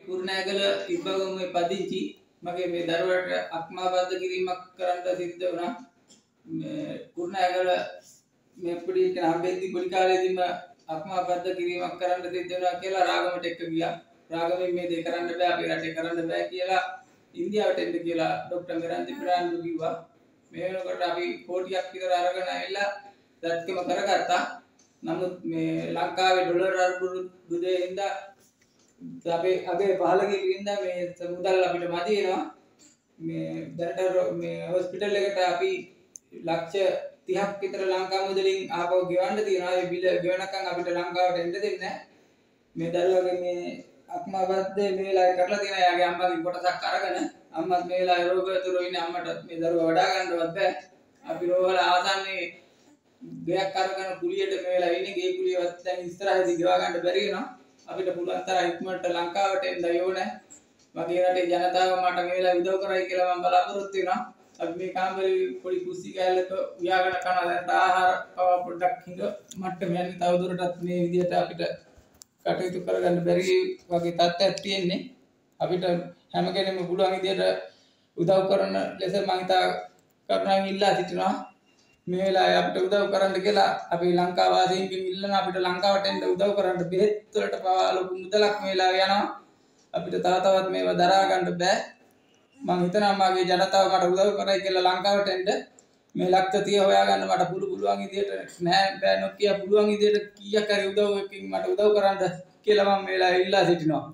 කුරුණෑගල ඉබ්බගමුවේ පදිංචි මගේ මේ දරුවට අක්මාබද්ධ කිරීමක් කරන්න සිද්ධ වුණා. මේ කුරුණෑගල මේ පොඩි හම්බෙද්දි පොඩි කාලේදීම අක්මාබද්ධ කිරීමක් කරන්න සිද්ධ වුණා කියලා රාගමට එක්ක ගියා. රාගමෙන් මේ දේ කරන්න බෑ අපේ රටේ කරන්න බෑ කියලා ඉන්දියාවට එන්න කියලා ડોක්ටර් මෙරන්ති ප්‍රාන්දු කිව්වා. මේ වෙනකොට අපි කෝටියක් විතර අරගෙන ඇවිල්ලා දැක්කම කරගත්තා. නමුත් මේ ලංකාවේ ඩොලර් අරුබුදු දෙහිඳ අපේ අගේ 15 කින්ද මේ මුදල් අපිට මදි වෙනවා. මේ දැනට මේ හොස්පිටල් එකට අපි ලක්ෂ 30ක් විතර ලංකා මුදලින් ආපහු ගෙවන්න තියෙනවා. ඒ බිල ගෙවනකම් අපිට ලංකාවට එන්න දෙන්නේ නැහැ. මේ දරුවගේ මේ අක්මාබද්ධ මේ වෙලාවේ කරලා තියෙන යාගේ අම්මගේ කොටසක් අරගෙන අම්මත් මේ වෙලාවේ රෝගතුරු ඉන්නේ අම්මට මේ දරුවා වඩා ගන්නවත් බෑ. අපි රෝහල ආසන්නේ ගයක් අරගෙන කුලියට මේ වෙලාවේ ඉන්නේ. ගේ කුලියවත් දැන් ඉස්සරහදී ගෙවා ගන්න බැරි වෙනවා. අපිට පුළුවන් තරම් ඉක්මනට ලංකාවට එන්න ඕනේ. මගේ රටේ ජනතාව මට මේ වෙලාවේ උදව් කරයි කියලා මම බලාපොරොත්තු වෙනවා. අපි මේ කාමරේ පොඩි කුස්සි කෑල්ලක උයාගෙන කන දැන් ආහාර පොඩ්ඩක් හිඟ මට්ටම යන්නේ තවදුරටත් මේ විදිහට අපිට කටයුතු කරගන්න බැරි වගේ තත්ත්වයක් තියෙන්නේ. අපිට හැම කෙනෙක්ම පුළුවන් විදිහට උදව් කරන ලෙස මම හිතා කරුණාවෙන් ඉල්ලා සිටිනවා. මේ වෙලාවේ අපිට උදව් කරන්න කියලා අපි ලංකා වාසීන්ගෙන් ඉල්ලන අපිට ලංකාවට එන්න උදව් කරන්න බෙහෙත් වලට පවා ලොකු මුදලක් මේ වෙලාවේ යනවා. අපිට තවත් මේවා දරා ගන්න බෑ. මම හිතනවා මගේ ජනතාව මට උදව් කරයි කියලා ලංකාවට එන්න මේ ලක්ෂ 30 හොයාගන්න මට පුළුවන් විදිහට නෑ බෑ නොකිය පුළුවන් විදිහට කීයක් හරි උදව්වකින් මට උදව් කරන්න කියලා මම මේ වෙලාවේ ඉල්ලා සිටිනවා.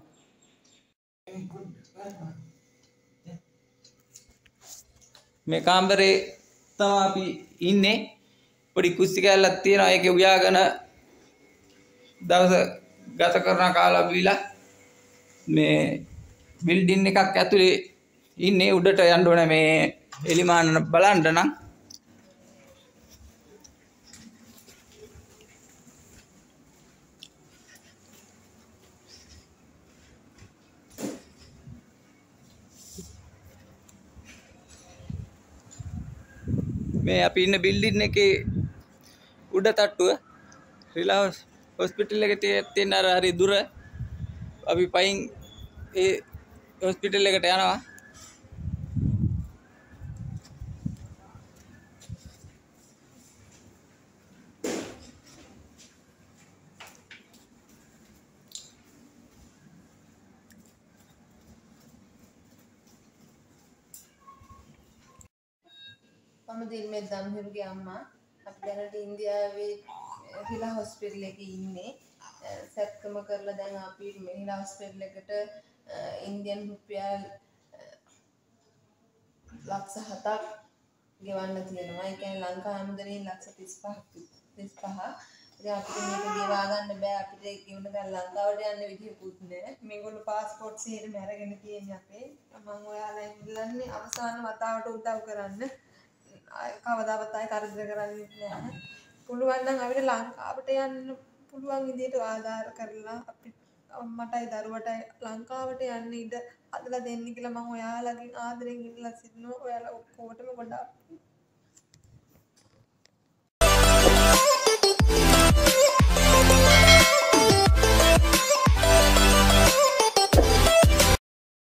මේ කාමරේ තමයි අපි ඉන්නේ. පොඩි කුස්සි කැල්ලක් තියෙනවා. ඒකේ උයාගෙන දවස ගත කරන කාලා බීලා මේ බිල්ඩින් එකක් ඇතුලේ ඉන්නේ. උඩට යන්න ඕනේ මේ එලිමාන බලන්න නම්. මේ අපි ඉන්න බිල්ඩින් එකේ උඩ තට්ටුව රිලා හොස්පිටල් එකට තියෙන අර හරි දුර අපි පයින් ඒ හොස්පිටල් එකට යනවා. මම දිල්මේ දම්හිරුගේ අම්මා. අපි දැනට ඉන්දියාවේ හිලා හොස්පිටල් එකේ ඉන්නේ. සැත්කම කරලා දැන් අපි හිලා හොස්පිටල් එකට ඉන්දියන් රුපියල් ලක්ෂ 7ක් ගෙවන්න තියෙනවා. ඒ කියන්නේ ලංකා මුදලින් ලක්ෂ 35. ඉතින් අපිට මේක ගෙවා ගන්න බෑ. අපිට ගෙවන්න දැන් ලංකාවට යන්න විදිහකුත් නැහැ. මේගොල්ලෝ પાස්පෝර්ට් සේරම අරගෙන තියෙන්නේ අපේ. මම ඔයාලා ඉල්ලන්නේ අවසාන වතාවට උදව් කරන්න. කවදාවත් ආයෙ කරදර කරන්නේ නැහැ. පුළුවන් නම් අපිට ලංකාවට යන්න පුළුවන් විදිහට ආධාර කරලා අපි අම්මටයි දරුවටයි ලංකාවට යන්න ඉඩ හදලා දෙන්න කියලා මම ඔයාලගෙන් ආදරෙන් ඉල්ලා සිටිනවා. ඔයාලා ඔක්කොටම ගොඩාක්